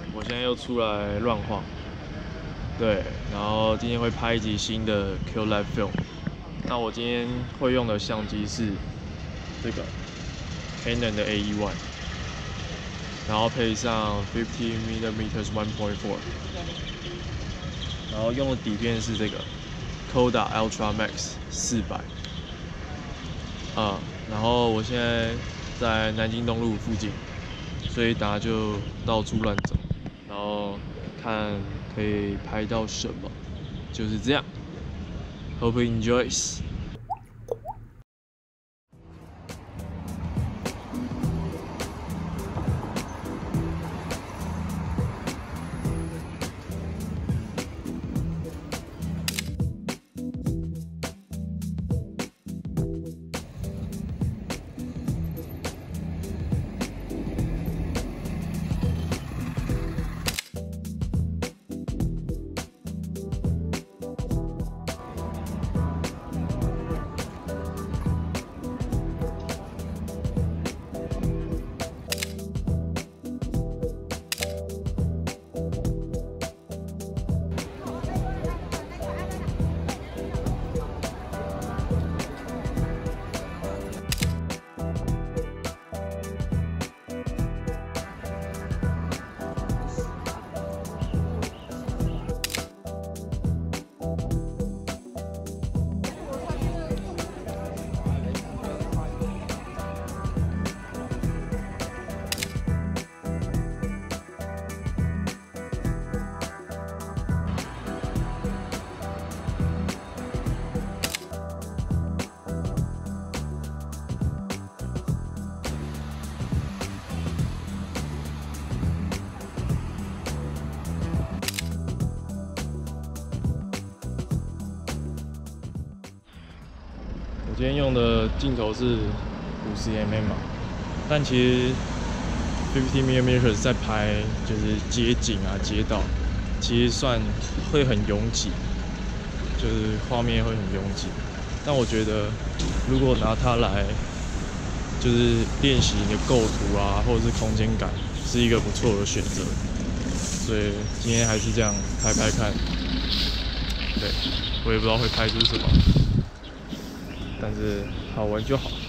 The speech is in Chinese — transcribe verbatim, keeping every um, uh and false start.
我现在又出来乱晃，对，然后今天会拍一集新的 Q Live Film。那我今天会用的相机是这个 Canon 的 A E one， 然后配上 fifty millimeter one point four， 然后用的底片是这个 Kodak Ultra Max 四百。啊，然后我现在在南京东路附近，所以大家就到处乱走，然后看可以拍到什么，就是这样。Hope you enjoys。我今天用的镜头是五十 millimeter 嘛，但其实 fifty millimeter 在拍就是街景啊、街道，其实算会很拥挤，就是画面会很拥挤。但我觉得如果拿它来就是练习你的构图啊，或者是空间感，是一个不错的选择。所以今天还是这样拍拍看，对，我也不知道会拍出什么。但是好玩就好。